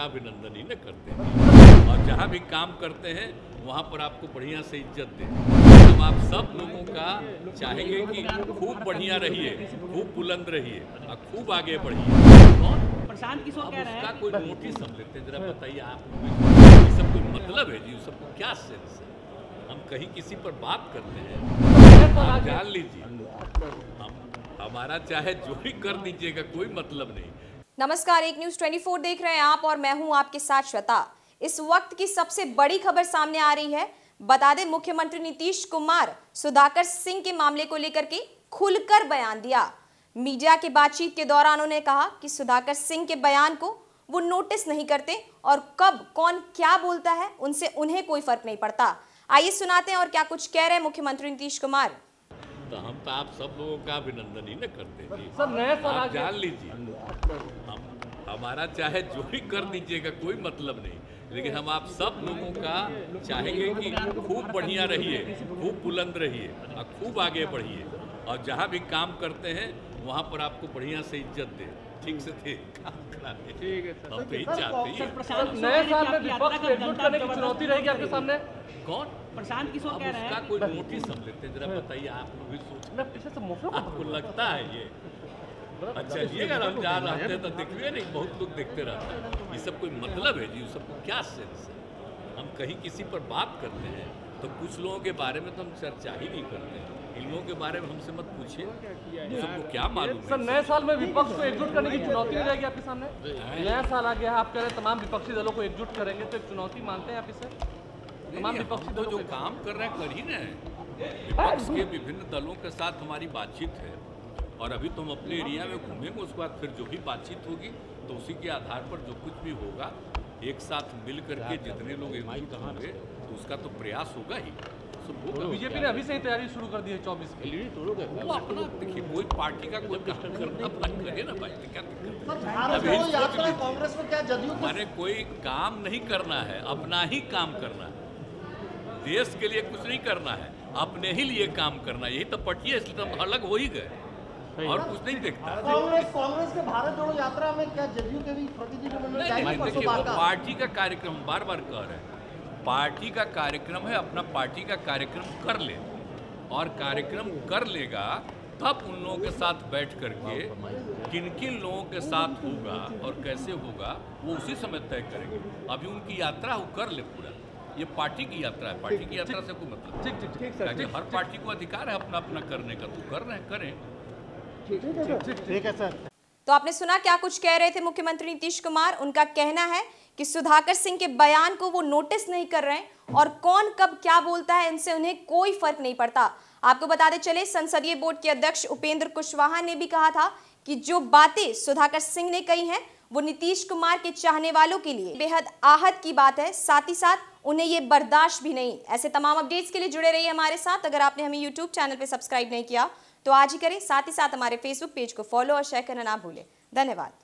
का अभिनंदन ही न करते हैं और जहाँ भी काम करते हैं वहाँ पर आपको बढ़िया से इज्जत दें। हम आप सब लोगों का चाहेंगे कि खूब बढ़िया रहिए, खूब बुलंद रहिए और खूब आगे बढ़िए। प्रशांत किशोर कह रहे हैं उसका कोई नोटिस हम लेते हैं, जरा बताइए आप लोग, ये सब कोई मतलब है जी? सबको क्या सेंस है? हम कहीं किसी पर बात करते हैं, आप जान लीजिए, हमारा चाहे जो भी कर दीजिएगा, कोई मतलब नहीं। नमस्कार, एक न्यूज 24 देख रहे हैं आप और मैं हूं आपके साथ श्वेता। इस वक्त की सबसे बड़ी खबर सामने आ रही है। बता दें, मुख्यमंत्री नीतीश कुमार सुधाकर सिंह के मामले को लेकर के खुलकर बयान दिया। मीडिया की बातचीत के दौरान उन्होंने कहा कि सुधाकर सिंह के बयान को वो नोटिस नहीं करते और कब कौन क्या बोलता है उनसे उन्हें कोई फर्क नहीं पड़ता। आइए सुनाते हैं और क्या कुछ कह रहे हैं मुख्यमंत्री नीतीश कुमार। तो हम तो आप सब लोगों का अभिनंदन ही न करते जी। सर नए साल आप जान लीजिए, हमारा चाहे जो भी कर दीजिएगा, कोई मतलब नहीं, लेकिन हम आप सब लोगों का चाहेंगे कि खूब बढ़िया रहिए, खूब बुलंद रहिए और खूब आगे बढ़िए और जहाँ भी काम करते हैं वहाँ पर आपको बढ़िया से इज्जत दें, ठीक से थे काम कराए। ठीक है सर, हम तो यही चाहते हैं। नए साल में विपक्ष को एकजुट करने की चुनौती रहेगी आपके सामने। कौन? प्रशांत किशोर कह रहे हैं उसका कोई नोटिस हम लेते हैं, जरा बताइए आप लोग भी सोच, आपको लगता है ये अच्छा? ये अगर हम जहाँ रहते हैं तो देखिए नहीं, बहुत लोग देखते रहते हैं, ये सब कोई मतलब है जी? सबको क्या सेंस है? हम कहीं किसी पर बात करते हैं तो कुछ लोगों के बारे में तो हम चर्चा ही नहीं करते हैं। इन लोगों के बारे में हमसे मत पूछिए, सबको क्या मालूम है? सर नए साल में विपक्ष को एकजुट करने की चुनौती नहीं रहेगी आपके सामने। नया साल आ गया है, आप कह रहे हैं तमाम विपक्षी दलों को एकजुट करेंगे, तो एक चुनौती मानते हैं आप इसे? तमाम विपक्षी दलों जो काम कर रहे हैं कर ही रहे हैं। विपक्ष के विभिन्न दलों के साथ हमारी बातचीत है और अभी तो हम अपने एरिया में घूमेंगे, उसके बाद फिर जो भी बातचीत होगी तो उसी के आधार पर जो कुछ भी होगा एक साथ मिल करके जितने लोग एकजुट होंगे तो उसका तो प्रयास होगा ही। बीजेपी ने अभी से ही तैयारी शुरू कर दी है 24 के लिए। वो अपना देखिए, कोई पार्टी का कोई काम करना अपना करे ना भाई, क्या दिक्कत है? कांग्रेस में क्या जदयू माने कोई काम नहीं करना है, अपना ही काम करना है, देश के लिए कुछ नहीं करना है, अपने ही लिए काम करना है, यही तो पट्टी है, इसलिए तो हम अलग हो ही गए और कुछ नहीं देखता। कांग्रेस के भारत जोड़ो यात्रा में क्या जदयू के भी प्रतिनिधिमंडल जाएंगे? देखिए, वो पार्टी का कार्यक्रम बार बार कह रहे हैं, पार्टी का कार्यक्रम है, अपना पार्टी का कार्यक्रम कर ले और कार्यक्रम कर लेगा तब उन लोगों के साथ बैठ करके किन किन लोगों के साथ होगा और कैसे होगा वो उसी समय तय करेंगे। अभी उनकी यात्रा वो कर ले पूरा, ये पार्टी की यात्रा है, पार्टी की यात्रा से कोई मतलब ठीक हर पार्टी को अधिकार है अपना अपना करने का, तो कर रहे हैं, करें। ठीक है सर। तो आपने सुना क्या कुछ कह रहे थे मुख्यमंत्री नीतीश कुमार। उनका कहना है कि सुधाकर सिंह के बयान को वो नोटिस नहीं कर रहे हैं और कौन कब क्या बोलता है इनसे उन्हें कोई फर्क नहीं पड़ता। आपको बताते चले, संसदीय बोर्ड के अध्यक्ष उपेंद्र कुशवाहा ने भी कहा था कि जो बातें सुधाकर सिंह ने कही हैं वो नीतीश कुमार के चाहने वालों के लिए बेहद आहत की बात है, साथ ही साथ उन्हें ये बर्दाश्त भी नहीं। ऐसे तमाम अपडेट्स के लिए जुड़े रहिए हमारे साथ। अगर आपने हमें यूट्यूब चैनल पर सब्सक्राइब नहीं किया तो आज ही करें, साथ ही साथ हमारे फेसबुक पेज को फॉलो और शेयर करना ना भूलें। धन्यवाद।